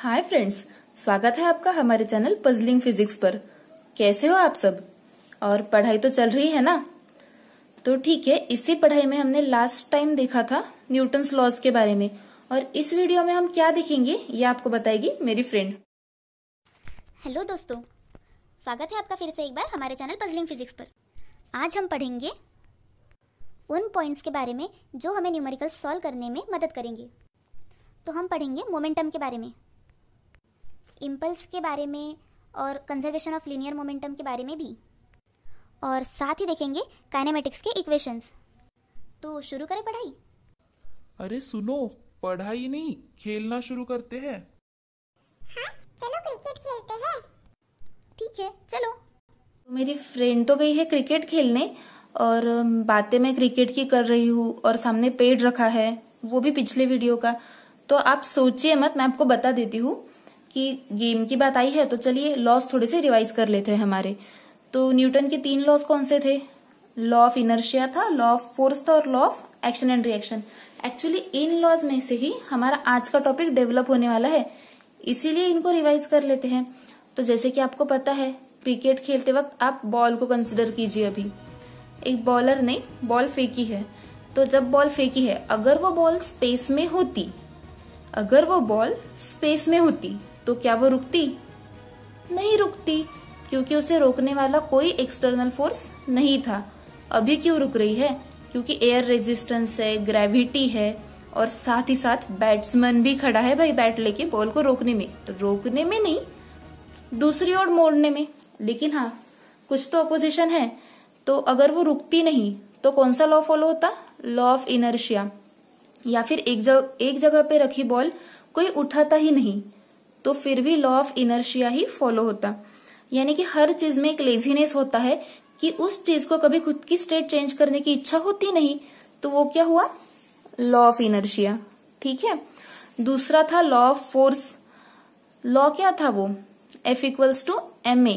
Hi friends, स्वागत है आपका हमारे चैनल पजलिंग फिजिक्स पर। कैसे हो आप सब? और पढ़ाई तो चल रही है ना? तो ठीक है, इसी पढ़ाई में हमने लास्ट टाइम देखा था न्यूटन्स लॉज के बारे में, और इस वीडियो में हम क्या देखेंगे ये आपको बताएगी मेरी फ्रेंड। हेलो दोस्तों, स्वागत है आपका फिर से एक बार हमारे चैनल पजलिंग फिजिक्स पर। आज हम पढ़ेंगे उन पॉइंट्स के बारे में जो हमें न्यूमेरिकल सॉल्व करने में मदद करेंगे। तो हम पढ़ेंगे मोमेंटम के बारे में, इम्पल्स के बारे में और कंजर्वेशन ऑफ लीनियर मोमेंटम के बारे में भी, और साथ ही देखेंगे काइनेमेटिक्स के इक्वेशंस। तो शुरू करें पढ़ाई। अरे सुनो, पढ़ाई नहीं खेलना शुरू करते हैं। हाँ, चलो क्रिकेट खेलते हैं। ठीक है, चलो। तो मेरी फ्रेंड तो गई है क्रिकेट खेलने, और बातें मैं क्रिकेट की कर रही हूँ, और सामने पेड़ रखा है, वो भी पिछले वीडियो का। तो आप सोचिए मत, मैं आपको बता देती हूँ कि गेम की बात आई है तो चलिए लॉस थोड़े से रिवाइज कर लेते हैं हमारे। तो न्यूटन के 3 लॉस कौन से थे? लॉ ऑफ इनर्शिया था, लॉ ऑफ फोर्स था, और law of action and reaction. Actually इन लॉज में से ही हमारा आज का टॉपिक डेवलप होने वाला है, इसीलिए इनको रिवाइज कर लेते हैं। तो जैसे कि आपको पता है, क्रिकेट खेलते वक्त आप बॉल को कंसिडर कीजिए। अभी एक बॉलर ने बॉल फेंकी है, तो जब बॉल फेंकी है, अगर वो बॉल स्पेस में होती तो क्या वो रुकती? नहीं रुकती, क्योंकि उसे रोकने वाला कोई एक्सटर्नल फोर्स नहीं था। अभी क्यों रुक रही है? क्योंकि एयर रेजिस्टेंस है, ग्रेविटी है, और साथ ही साथ बैट्समैन भी खड़ा है भाई, बैट लेके बॉल को रोकने में नहीं, दूसरी ओर मोड़ने में। लेकिन हाँ, कुछ तो अपोजिशन है। तो अगर वो रुकती नहीं तो कौन सा लॉ फॉलो होता? Law of inertia. या फिर एक जगह पे रखी बॉल कोई उठाता ही नहीं, तो फिर भी लॉ ऑफ इनर्शिया ही फॉलो होता। यानी कि हर चीज में एक लेजीनेस होता है कि उस चीज को कभी खुद की स्टेट चेंज करने की इच्छा होती नहीं, तो वो क्या हुआ? Law of inertia. ठीक है। दूसरा था लॉ ऑफ फोर्स। लॉ क्या था वो? F equals to ma।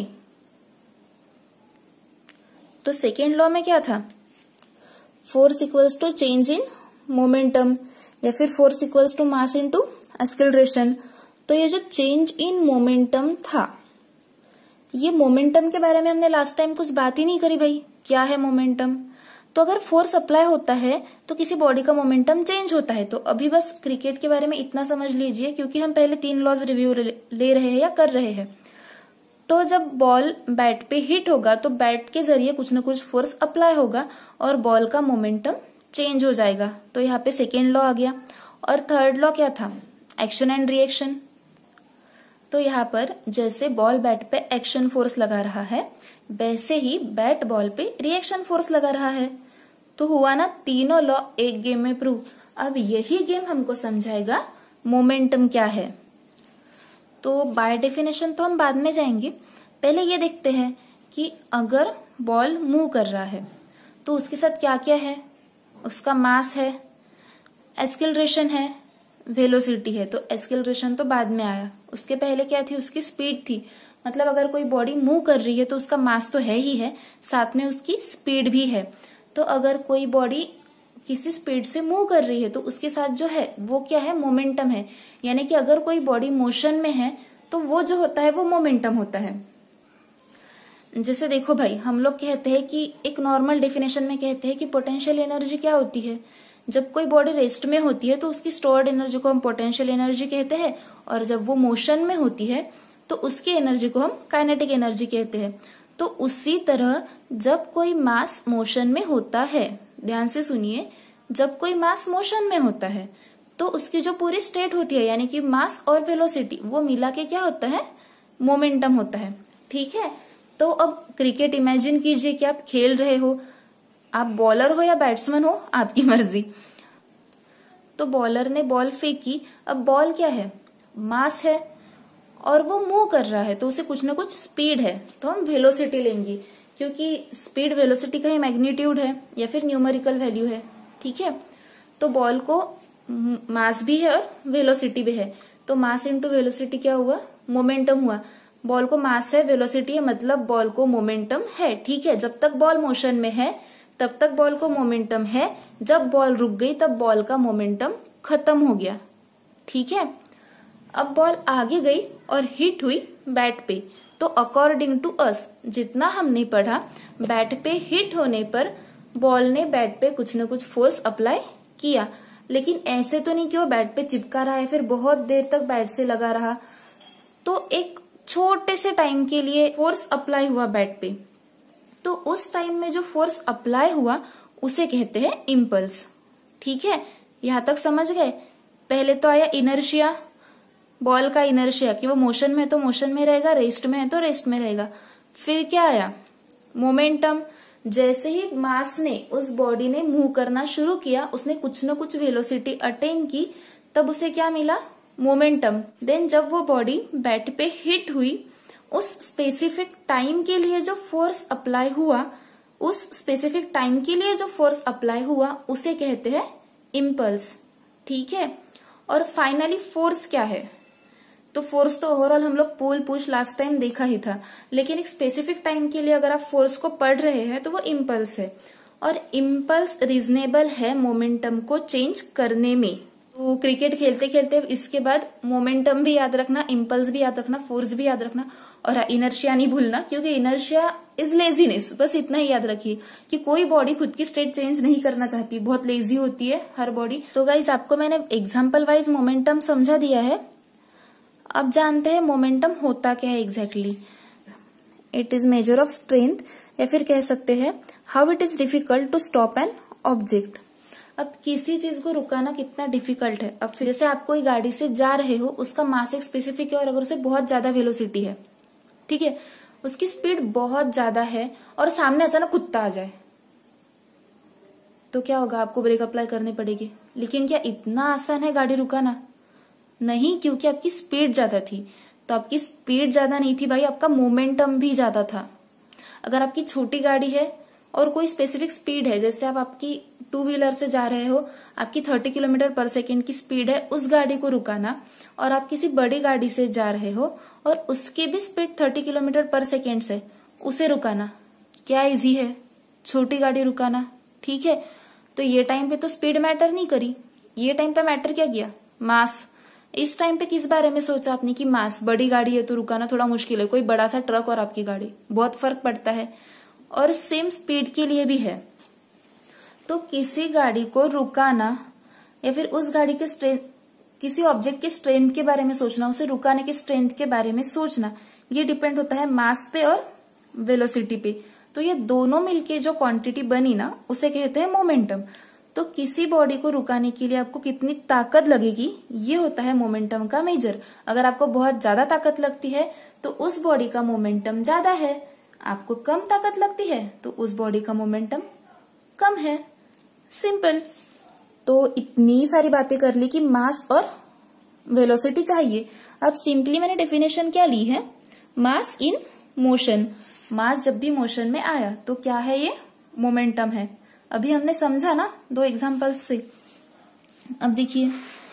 तो सेकेंड लॉ में क्या था? Force equals to change in momentum, या फिर force equals to mass into acceleration. तो ये जो चेंज इन मोमेंटम था, ये मोमेंटम के बारे में हमने लास्ट टाइम कुछ बात ही नहीं करी भाई, क्या है मोमेंटम। तो अगर फोर्स अप्लाई होता है तो किसी बॉडी का मोमेंटम चेंज होता है। तो अभी बस क्रिकेट के बारे में इतना समझ लीजिए, क्योंकि हम पहले 3 लॉज रिव्यू ले रहे हैं या कर रहे हैं। तो जब बॉल बैट पे हिट होगा तो बैट के जरिए कुछ न कुछ फोर्स अप्लाई होगा और बॉल का मोमेंटम चेंज हो जाएगा। तो यहाँ पे सेकेंड लॉ आ गया। और थर्ड लॉ क्या था? Action and reaction. तो यहाँ पर जैसे बॉल बैट पे एक्शन फोर्स लगा रहा है, वैसे ही बैट बॉल पे रिएक्शन फोर्स लगा रहा है। तो हुआ ना तीनों लॉ एक गेम में प्रूव। अब यही गेम हमको समझाएगा मोमेंटम क्या है। तो बाय डेफिनेशन तो हम बाद में जाएंगे, पहले ये देखते हैं कि अगर बॉल मूव कर रहा है तो उसके साथ क्या क्या है? उसका मास है, एक्सेलरेशन है, वेलोसिटी है। तो एक्सेलरेशन तो बाद में आया, उसके पहले क्या थी? उसकी स्पीड थी। मतलब अगर कोई बॉडी मूव कर रही है तो उसका मास तो है ही है, साथ में उसकी स्पीड भी है। तो अगर कोई बॉडी किसी स्पीड से मूव कर रही है तो उसके साथ जो है वो क्या है? मोमेंटम है। यानी कि अगर कोई बॉडी मोशन में है तो वो जो होता है वो मोमेंटम होता है। जैसे देखो भाई, हम लोग कहते हैं कि एक नॉर्मल डेफिनेशन में कहते हैं कि पोटेंशियल एनर्जी क्या होती है? जब कोई बॉडी रेस्ट में होती है तो उसकी स्टोर्ड एनर्जी को हम पोटेंशियल एनर्जी कहते हैं, और जब वो मोशन में होती है तो उसकी एनर्जी को हम काइनेटिक एनर्जी कहते हैं। तो उसी तरह जब कोई मास मोशन में होता है, ध्यान से सुनिए, जब कोई मास मोशन में होता है तो उसकी जो पूरी स्टेट होती है, यानी कि मास और वेलोसिटी, वो मिला के क्या होता है? मोमेंटम होता है। ठीक है। तो अब क्रिकेट इमेजिन कीजिए कि आप खेल रहे हो, आप बॉलर हो या बैट्समैन हो, आपकी मर्जी। तो बॉलर ने बॉल फेंकी, अब बॉल क्या है? मास है, और वो मूव कर रहा है तो उसे कुछ ना कुछ स्पीड है, तो हम वेलोसिटी लेंगे, क्योंकि स्पीड वेलोसिटी का ही मैग्नीट्यूड है या फिर न्यूमेरिकल वैल्यू है। ठीक है। तो बॉल को मास भी है और वेलोसिटी भी है, तो मास इंटू वेलोसिटी क्या हुआ? मोमेंटम हुआ। बॉल को मास है, वेलोसिटी है, मतलब बॉल को मोमेंटम है। ठीक है। जब तक बॉल मोशन में है तब तक बॉल को मोमेंटम है, जब बॉल रुक गई तब बॉल का मोमेंटम खत्म हो गया। ठीक है। अब बॉल आगे गई और हिट हुई बैट पे, तो अकॉर्डिंग टू अस जितना हमने पढ़ा, बैट पे हिट होने पर बॉल ने बैट पे कुछ न कुछ फोर्स अप्लाई किया, लेकिन ऐसे तो नहीं कि वो बैट पे चिपका रहा है फिर बहुत देर तक बैट से लगा रहा। तो एक छोटे से टाइम के लिए फोर्स अप्लाई हुआ बैट पे, तो उस टाइम में जो फोर्स अप्लाई हुआ उसे कहते हैं इम्पल्स। ठीक है, यहां तक समझ गए। पहले तो आया इनर्शिया, बॉल का इनर्शिया कि वो मोशन में है तो मोशन में रहेगा, रेस्ट में है तो रेस्ट में रहेगा। फिर क्या आया? मोमेंटम। जैसे ही मास ने, उस बॉडी ने मूव करना शुरू किया, उसने कुछ न कुछ वेलोसिटी अटेन की, तब उसे क्या मिला? मोमेंटम। देन जब वो बॉडी बैट पे हिट हुई, उस स्पेसिफिक टाइम के लिए जो फोर्स अप्लाई हुआ, उसे कहते हैं इम्पल्स। ठीक है, और फाइनली फोर्स क्या है? तो फोर्स तो ओवरऑल हम लोग पुल पुश लास्ट टाइम देखा ही था, लेकिन एक स्पेसिफिक टाइम के लिए अगर आप फोर्स को पढ़ रहे हैं तो वो इम्पल्स है, और इम्पल्स रीजनेबल है मोमेंटम को चेंज करने में। तो क्रिकेट खेलते खेलते इसके बाद मोमेंटम भी याद रखना, इम्पल्स भी याद रखना, फोर्स भी याद रखना, और इनर्शिया नहीं भूलना, क्योंकि इनर्शिया इज लेजीनेस। बस इतना ही याद रखिए कि कोई बॉडी खुद की स्टेट चेंज नहीं करना चाहती, बहुत लेजी होती है हर बॉडी। तो गाइज आपको मैंने एग्जाम्पल वाइज मोमेंटम समझा दिया है। अब जानते हैं मोमेंटम होता क्या है exactly. It is measure of strength, या फिर कह सकते हैं how it is difficult to stop an object. अब किसी चीज को रुकाना कितना डिफिकल्ट है। अब जैसे आप कोई गाड़ी से जा रहे हो, उसका मास एक स्पेसिफिक है और अगर उसे बहुत ज्यादा वेलोसिटी है, ठीक है, उसकी स्पीड बहुत ज्यादा है और सामने अचानक कुत्ता आ जाए, तो क्या होगा? आपको ब्रेक अप्लाई करनी पड़ेगी। लेकिन क्या इतना आसान है गाड़ी रुकाना? नहीं, क्योंकि आपकी स्पीड ज्यादा थी। तो आपकी स्पीड ज्यादा नहीं थी भाई, आपका मोमेंटम भी ज्यादा था। अगर आपकी छोटी गाड़ी है और कोई स्पेसिफिक स्पीड है, जैसे आप आपकी टू व्हीलर से जा रहे हो, आपकी 30 किलोमीटर पर सेकेंड की स्पीड है, उस गाड़ी को रुकाना, और आप किसी बड़ी गाड़ी से जा रहे हो और उसकी भी स्पीड 30 किलोमीटर पर सेकेंड से, उसे रुकाना क्या इजी है? छोटी गाड़ी रुकाना। ठीक है, तो ये टाइम पे तो स्पीड मैटर नहीं करी, ये टाइम पे मैटर क्या किया? मास। इस टाइम पे किस बारे में सोचा आपने कि मास, बड़ी गाड़ी है तो रुकाना थोड़ा मुश्किल है, कोई बड़ा सा ट्रक और आपकी गाड़ी, बहुत फर्क पड़ता है। और सेम स्पीड के लिए भी है। तो किसी गाड़ी को रुकाना या फिर उस गाड़ी के स्ट्रेंथ, किसी ऑब्जेक्ट के स्ट्रेंथ के बारे में सोचना, उसे रुकाने के स्ट्रेंथ के बारे में सोचना, ये डिपेंड होता है मास पे और वेलोसिटी पे। तो ये दोनों मिलके जो क्वांटिटी बनी ना, उसे कहते हैं मोमेंटम। तो किसी बॉडी को रुकाने के लिए आपको कितनी ताकत लगेगी, ये होता है मोमेंटम का मेजर। अगर आपको बहुत ज्यादा ताकत लगती है तो उस बॉडी का मोमेंटम ज्यादा है, आपको कम ताकत लगती है तो उस बॉडी का मोमेंटम कम है। सिंपल। तो इतनी सारी बातें कर ली कि मास और वेलोसिटी चाहिए। अब सिंपली मैंने डेफिनेशन क्या ली है? मास इन मोशन। मास जब भी मोशन में आया तो क्या है? ये मोमेंटम है। अभी हमने समझा ना 2 एग्जांपल्स से। अब देखिए,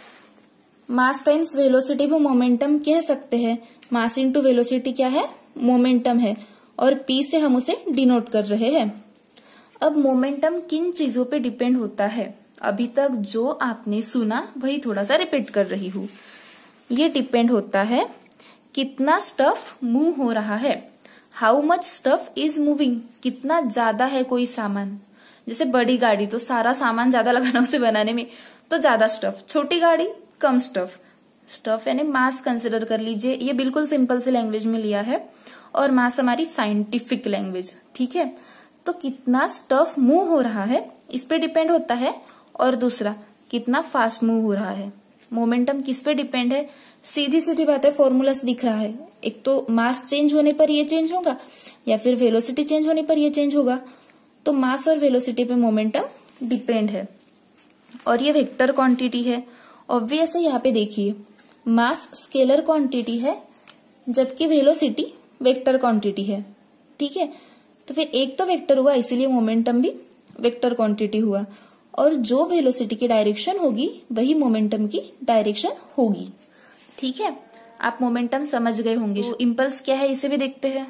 मास टाइम्स वेलोसिटी भी मोमेंटम कह सकते हैं। मास इनटू वेलोसिटी क्या है? मोमेंटम है, और पी से हम उसे डिनोट कर रहे हैं। अब मोमेंटम किन चीजों पे डिपेंड होता है? अभी तक जो आपने सुना वही थोड़ा सा रिपीट कर रही हूं। ये डिपेंड होता है कितना स्टफ मूव हो रहा है, how much stuff is moving, कितना ज्यादा है कोई सामान। जैसे बड़ी गाड़ी तो सारा सामान ज्यादा लगाना उसे बनाने में, तो ज्यादा स्टफ। छोटी गाड़ी कम स्टफ। स्टफ यानी मास कंसिडर कर लीजिए, ये बिल्कुल सिंपल से लैंग्वेज में लिया है, और मास हमारी साइंटिफिक लैंग्वेज। ठीक है, तो कितना स्टफ मूव हो रहा है इस पे डिपेंड होता है, और दूसरा कितना फास्ट मूव हो रहा है। मोमेंटम किस पे डिपेंड है? सीधी सीधी बात है, फॉर्मूला से दिख रहा है। एक तो मास चेंज होने पर ये चेंज होगा, या फिर वेलोसिटी चेंज होने पर ये चेंज होगा। तो मास और वेलोसिटी पे मोमेंटम डिपेंड है, और ये वेक्टर क्वांटिटी है। ऑब्वियस है, यहाँ पे देखिए मास स्केलर क्वांटिटी है जबकि वेलोसिटी वेक्टर क्वांटिटी है। ठीक है, तो फिर एक तो वेक्टर हुआ, इसीलिए मोमेंटम भी वेक्टर क्वांटिटी हुआ, और जो वेलोसिटी की डायरेक्शन होगी वही मोमेंटम की डायरेक्शन होगी। ठीक है, आप मोमेंटम समझ गए होंगे। तो इम्पल्स क्या है इसे भी देखते हैं।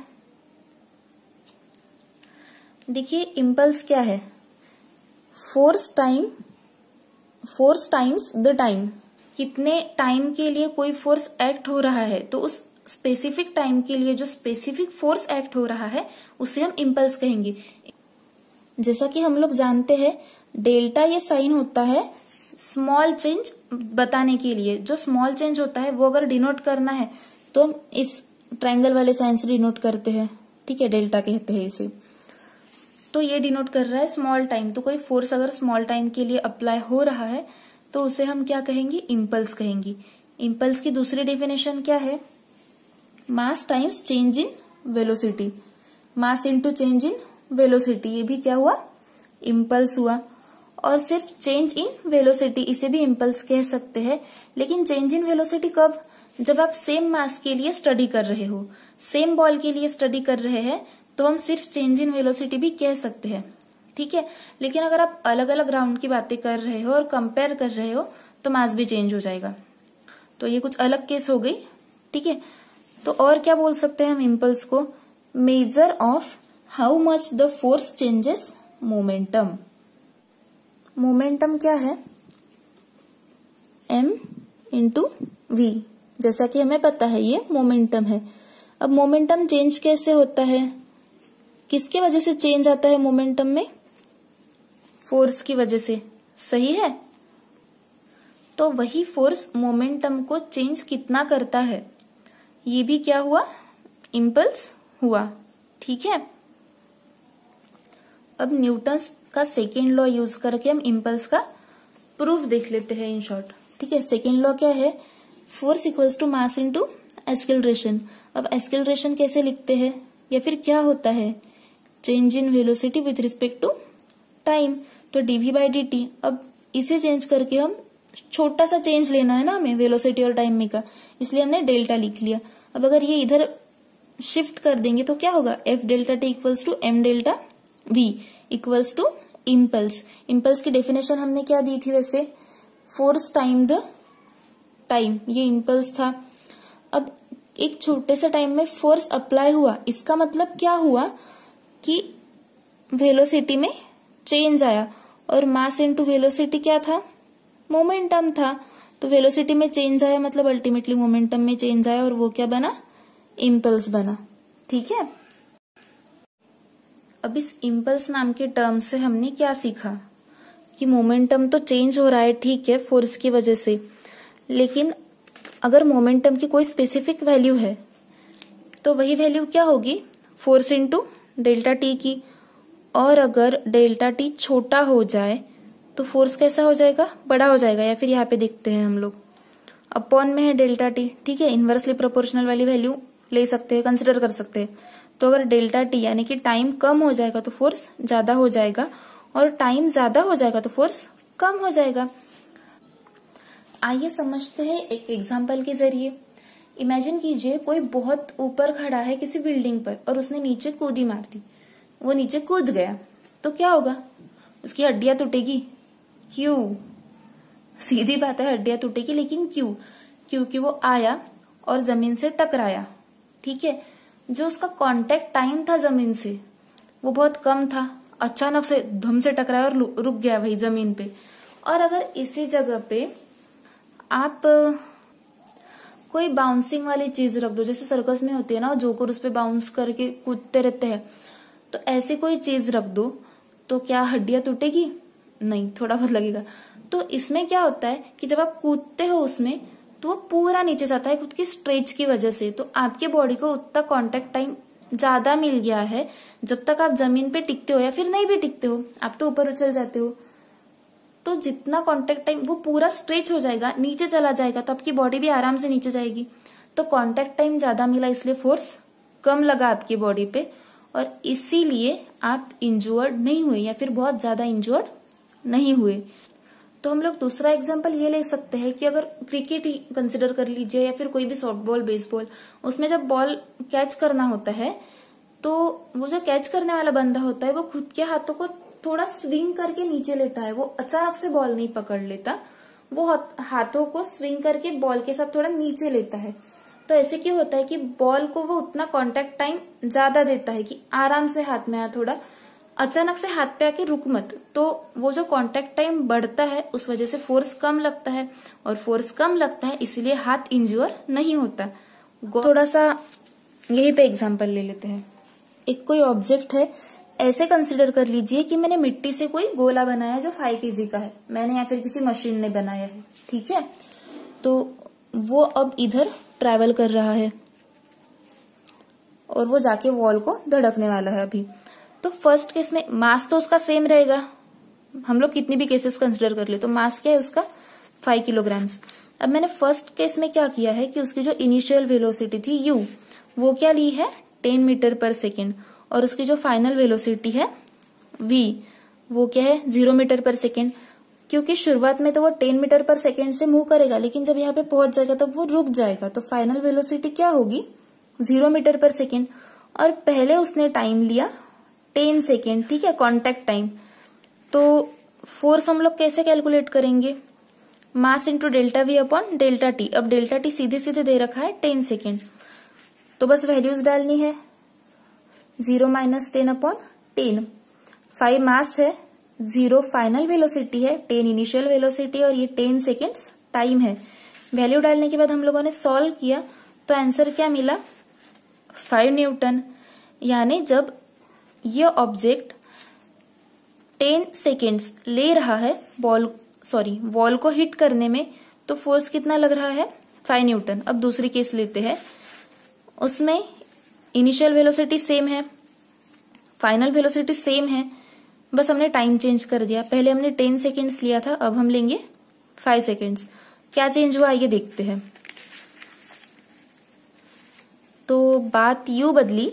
देखिए इम्पल्स क्या है? Force times the time. कितने टाइम के लिए कोई फोर्स एक्ट हो रहा है, तो उस स्पेसिफिक टाइम के लिए जो स्पेसिफिक फोर्स एक्ट हो रहा है उसे हम इम्पल्स कहेंगे। जैसा कि हम लोग जानते हैं डेल्टा ये साइन होता है स्मॉल चेंज बताने के लिए। जो स्मॉल चेंज होता है वो अगर डिनोट करना है तो हम इस ट्रायंगल वाले साइन से डिनोट करते हैं, ठीक है, डेल्टा कहते हैं इसे। तो ये डिनोट कर रहा है स्मॉल टाइम। तो कोई फोर्स अगर स्मॉल टाइम के लिए अप्लाई हो रहा है तो उसे हम क्या कहेंगे, इम्पल्स कहेंगे। इम्पल्स की दूसरी डेफिनेशन क्या है, mass times change in velocity. Mass into change in velocity, ये भी क्या हुआ, इम्पल्स हुआ। और सिर्फ चेंज इन वेलोसिटी, इसे भी इम्पल्स कह सकते हैं। लेकिन चेंज इन वेलोसिटी कब, जब आप सेम मास के लिए स्टडी कर रहे हो, सेम बॉल के लिए स्टडी कर रहे हैं, तो हम सिर्फ चेंज इन वेलोसिटी भी कह सकते हैं, ठीक है। लेकिन अगर आप अलग अलग राउंड की बातें कर रहे हो और कंपेयर कर रहे हो तो मास भी चेंज हो जाएगा। तो ये कुछ अलग केस हो गई, ठीक है। तो और क्या बोल सकते हैं हम इम्पल्स को, measure of how much the force changes momentum. Momentum क्या है, m इंटू वी, जैसा कि हमें पता है ये मोमेंटम है। अब मोमेंटम चेंज कैसे होता है, किसके वजह से चेंज आता है मोमेंटम में, फोर्स की वजह से, सही है। तो वही फोर्स मोमेंटम को चेंज कितना करता है, ये भी क्या हुआ, इम्पल्स हुआ, ठीक है। अब न्यूटन्स का सेकेंड लॉ यूज करके हम इम्पल्स का प्रूफ देख लेते हैं इन शॉर्ट, ठीक है। सेकेंड लॉ क्या है, force equals to mass into acceleration. अब एक्सेलरेशन कैसे लिखते हैं, या फिर क्या होता है, change in velocity with respect to time, तो डीवी बाई डी टी। अब इसे चेंज करके हम छोटा सा चेंज लेना है ना हमें वेलोसिटी और टाइम में का, इसलिए हमने डेल्टा लिख लिया। अब अगर ये इधर शिफ्ट कर देंगे तो क्या होगा, F delta t equals to m delta v equals to impulse. Impulse की डेफिनेशन हमने क्या दी थी वैसे, फोर्स टाइम द टाइम, ये इम्पल्स था। अब एक छोटे से टाइम में फोर्स अप्लाई हुआ, इसका मतलब क्या हुआ कि वेलोसिटी में चेंज आया, और मास इनटू वेलोसिटी क्या था, मोमेंटम था। तो वेलोसिटी में चेंज आया मतलब अल्टीमेटली मोमेंटम में चेंज आया, और वो क्या बना, इम्पल्स बना, ठीक है। अब इस इम्पल्स नाम के टर्म से हमने क्या सीखा कि मोमेंटम तो चेंज हो रहा है, ठीक है, फोर्स की वजह से, लेकिन अगर मोमेंटम की कोई स्पेसिफिक वैल्यू है तो वही वैल्यू क्या होगी, फोर्स इनटू डेल्टा टी की। और अगर डेल्टा टी छोटा हो जाए तो फोर्स कैसा हो जाएगा, बड़ा हो जाएगा। या फिर यहाँ पे देखते हैं हम लोग, अपॉन में है डेल्टा टी, ठीक है, इनवर्सली प्रोपोर्शनल वाली वैल्यू ले सकते हैं, कंसिडर कर सकते हैं। तो अगर डेल्टा टी यानी कि टाइम कम हो जाएगा तो फोर्स ज्यादा हो जाएगा, और टाइम ज्यादा हो जाएगा तो फोर्स कम हो जाएगा। आइए समझते हैं एक एग्जाम्पल के जरिए। इमेजिन कीजिए कोई बहुत ऊपर खड़ा है किसी बिल्डिंग पर और उसने नीचे कूदी मार दी, वो नीचे कूद गया, तो क्या होगा, उसकी हड्डियां टूटेगी। क्यों, सीधी बात है, हड्डियां टूटेगी, लेकिन क्यों, क्योंकि वो आया और जमीन से टकराया, ठीक है। जो उसका कांटेक्ट टाइम था जमीन से वो बहुत कम था, अचानक से धम से टकराया और रुक गया वही जमीन पे। और अगर इसी जगह पे आप कोई बाउंसिंग वाली चीज रख दो, जैसे सर्कस में होती है ना, जोकर उस पे बाउंस करके कूदते रहते हैं, तो ऐसी कोई चीज रख दो तो क्या हड्डियां टूटेगी, नहीं, थोड़ा बहुत लगेगा। तो इसमें क्या होता है कि जब आप कूदते हो उसमें तो वो पूरा नीचे जाता है खुद की स्ट्रेच की वजह से। तो आपके बॉडी को उतना कांटेक्ट टाइम ज्यादा मिल गया है, जब तक आप जमीन पे टिकते हो या फिर नहीं भी टिकते हो, आप तो ऊपर उछल जाते हो, तो जितना कांटेक्ट टाइम वो पूरा स्ट्रेच हो जाएगा, नीचे चला जाएगा, तो आपकी बॉडी भी आराम से नीचे जाएगी। तो कांटेक्ट टाइम ज्यादा मिला, इसलिए फोर्स कम लगा आपकी बॉडी पे, और इसीलिए आप इंजर्ड नहीं हुए या फिर बहुत ज्यादा इंजर्ड नहीं हुए। तो हम लोग दूसरा एग्जांपल ये ले सकते हैं कि अगर क्रिकेट ही कंसिडर कर लीजिए या फिर कोई भी सॉफ्टबॉल, बेसबॉल, उसमें जब बॉल कैच करना होता है तो वो जो कैच करने वाला बंदा होता है वो खुद के हाथों को थोड़ा स्विंग करके नीचे लेता है, वो अचानक से बॉल नहीं पकड़ लेता, वो हाथों को स्विंग करके बॉल के साथ थोड़ा नीचे लेता है। तो ऐसे क्यों होता है कि बॉल को वो उतना कांटेक्ट टाइम ज्यादा देता है कि आराम से हाथ में आया थोड़ा, अचानक से हाथ पे आके रुक मत, तो वो जो कांटेक्ट टाइम बढ़ता है उस वजह से फोर्स कम लगता है, और फोर्स कम लगता है इसलिए हाथ इंज्योर नहीं होता। थोड़ा सा यही पे एग्जांपल ले लेते हैं। एक कोई ऑब्जेक्ट है, ऐसे कंसिडर कर लीजिए कि मैंने मिट्टी से कोई गोला बनाया जो 5 kg का है, मैंने या फिर किसी मशीन ने बनाया है, ठीक है। तो वो अब इधर ट्रैवल कर रहा है और वो जाके वॉल को धड़कने वाला है अभी। तो फर्स्ट केस में मास तो उसका सेम रहेगा, हम लोग कितनी भी केसेस कंसिडर कर ले तो मास क्या है उसका 5 किलोग्राम्स। अब मैंने फर्स्ट केस में क्या किया है कि उसकी जो इनिशियल वेलोसिटी थी u, वो क्या ली है 10 मीटर पर सेकेंड, और उसकी जो फाइनल वेलोसिटी है v, वो क्या है 0 मीटर पर सेकेंड। क्योंकि शुरुआत में तो वो 10 मीटर पर सेकेंड से मूव करेगा, लेकिन जब यहाँ पे पहुंच जाएगा तब वो रुक जाएगा, तो फाइनल वेलोसिटी क्या होगी 0 मीटर पर सेकेंड। और पहले उसने टाइम लिया 10 सेकेंड, ठीक है, कांटेक्ट टाइम। तो फोर्स हम लोग कैसे कैलकुलेट करेंगे, mass into delta v upon delta t. अब डेल्टा टी सीधे सीधे दे रखा है 10 सेकेंड, तो बस वैल्यूज डालनी है, 0 माइनस 10 अपॉन 10। 5 मास है, 0 फाइनल वेलोसिटी है, 10 इनिशियल वेलोसिटी, और ये 10 सेकेंड्स टाइम है। वैल्यू डालने के बाद हम लोगों ने सॉल्व किया तो आंसर क्या मिला 5 न्यूटन। यानी जब ये ऑब्जेक्ट 10 सेकेंड्स ले रहा है वॉल को हिट करने में, तो फोर्स कितना लग रहा है 5 न्यूटन। अब दूसरी केस लेते हैं, उसमें इनिशियल वेलोसिटी सेम है, फाइनल वेलोसिटी सेम है, बस हमने टाइम चेंज कर दिया। पहले हमने 10 सेकेंड्स लिया था, अब हम लेंगे 5 सेकेंड्स। क्या चेंज हुआ ये देखते हैं। तो बात यूं बदली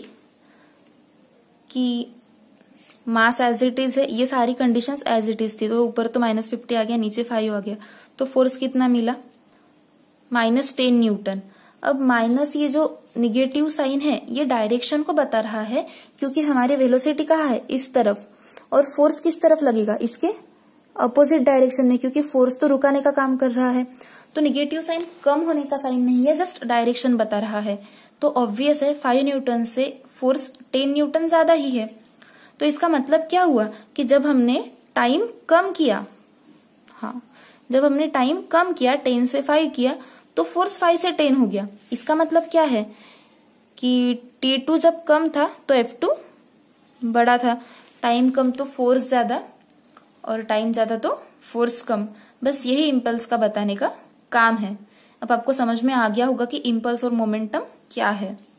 कि मास एज इट इज है, ये सारी कंडीशंस एज इट इज थी, तो ऊपर तो -50 आ गया, नीचे 5 आ गया, तो फोर्स कितना मिला -10 न्यूटन। अब माइनस ये जो निगेटिव साइन है ये डायरेक्शन को बता रहा है, क्योंकि हमारी वेलोसिटी कहाँ है इस तरफ, और फोर्स किस तरफ लगेगा इसके अपोजिट डायरेक्शन में, क्योंकि फोर्स तो रुकाने का काम कर रहा है। तो निगेटिव साइन कम होने का साइन नहीं है, जस्ट डायरेक्शन बता रहा है। तो ऑब्वियस है 5 न्यूटन से फोर्स 10 न्यूटन ज्यादा ही है। तो इसका मतलब क्या हुआ कि जब हमने टाइम कम किया, जब हमने टाइम कम किया 10 से 5 किया, तो फोर्स 5 से 10 हो गया। इसका मतलब क्या है कि T2 जब कम था तो F2 बड़ा था, टाइम कम तो फोर्स ज्यादा, और टाइम ज्यादा तो फोर्स कम। बस यही इम्पल्स का बताने का काम है। अब आपको समझ में आ गया होगा कि इम्पल्स और मोमेंटम क्या है।